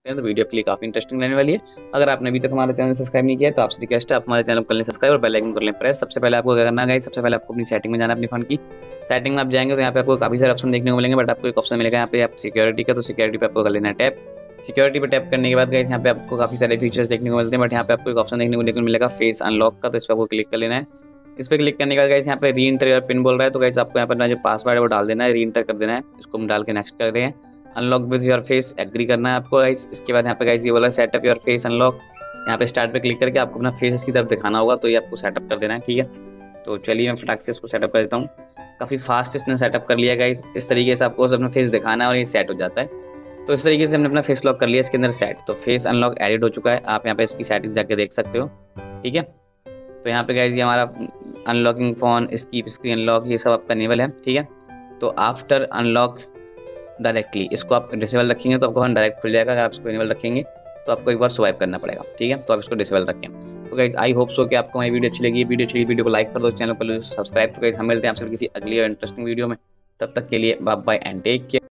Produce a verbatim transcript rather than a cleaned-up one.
सकते हैं, तो वीडियो के लिए काफ़ी इंटरेस्टिंग रहने वाली है। अगर आपने अभी तक हमारा चैनल सब्सक्राइब नहीं किया है तो आपसे रिक्वेस्ट है आप हमारे चैनल को कर लें सब्सक्राइब और बेल आइकन कर लें प्रेस। सबसे पहले आपको क्या करना है, सबसे पहले आपको अपनी सेटिंग में जाना है, अपने फोन की सेटिंग में आप जाएंगे तो यहाँ पे आपको काफ़ी सारे ऑप्शन देखने को मिलेंगे, बट आपको एक ऑप्शन मिलेगा यहाँ पे आप सिक्योरिटी का, तो सिक्योरिटी पे आपको कर लेना है टैप। सिक्योरिटी पे टैप करने के बाद गाइस यहाँ पे आपको काफ़ी सारे फीचर्स देखने को मिलते हैं, बट यहाँ पे आपको एक ऑप्शन देखने को मिलेगा फेस अनलॉक का, तो इस पर आपको क्लिक कर लेना है। इस पर क्लिक करने के बाद गाइस यहाँ पे री इंटर योर पिन बोल रहा है, तो गाइस आपको यहाँ पर ना जो पासवर्ड है वो डाल देना है, री इंटर कर देना है, इसको हम डाल के नेक्स्ट कर रहे हैं। Unlock with your face agree करना है आपको गाइस। इसके बाद यहाँ पे गाइस ये बोला सेटअप योर फेस अनलॉक, यहाँ पे स्टार्ट पे क्लिक करके आपको अपना फेस इसकी तरफ दिखाना होगा, तो ये आपको सेटअप कर देना है, ठीक है। तो चलिए मैं फटाक से इसको सेटअप कर देता हूँ। काफ़ी फास्ट इसने सेटअप कर लिया गाइस। इस तरीके से आपको अपना फेस दिखाना है और ये सेट हो जाता है। तो इस तरीके से हमने अपना फेस लॉक कर लिया इसके अंदर सेट, तो फेस अनलॉक एडिट हो चुका है। आप यहाँ पे इसकी सेटिंग जाके देख सकते हो, ठीक है। तो यहाँ पे गाइस ये हमारा unlocking phone, skip screen lock, ये सब आपका इनेबल है, ठीक है। तो आफ्टर अनलॉक डायरेक्टली इसको आप डिसेबल रखेंगे तो आपको फोन डायरेक्ट खुल जाएगा। अगर आप इसको इनेबल रखेंगे तो आपको एक बार स्वाइप करना पड़ेगा, ठीक है। तो आप इसको डिसेबल रखें। तो गाइस आई होप सो कि आपको हमारी वीडियो अच्छी लगी। वीडियो अच्छी लगी वीडियो को लाइक कर दो, चैनल को सब्सक्राइब। तो गाइस हम मिलते हैं आपसे किसी अगली और इंटरेस्टिंग वीडियो में, तब तक के लिए bye bye and take care.